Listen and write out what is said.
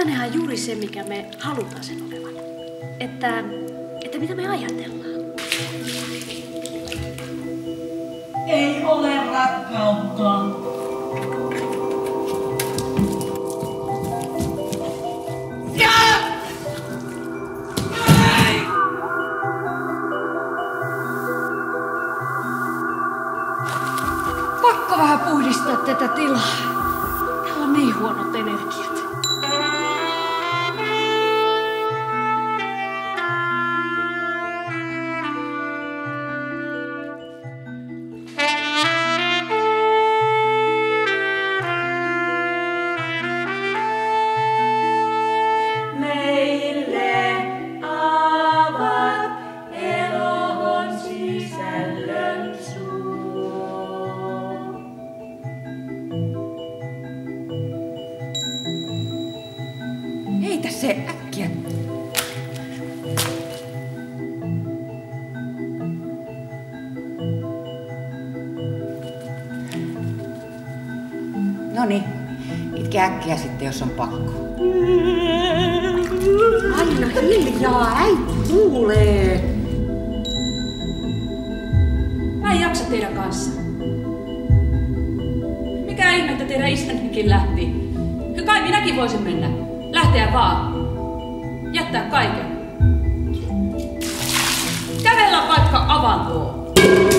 Tilannehan on juuri se, mikä me halutaan sen olevan. Että mitä me ajatellaan. Ei ole rakkautta. Pakko vähän puhdistaa tätä tilaa. Täällä on niin huonot energiat. Heitä se äkkiä. Noniin, itke äkkiä sitten, jos on pakko. Aina hiljaa, äiti kuulee. Mä en jaksa teidän kanssa. Mikä ihme, että teidän isännekin lähti? Kai minäkin voisin mennä. Lähteä vaan. Jättää kaiken. Kävellä vaikka avantoon.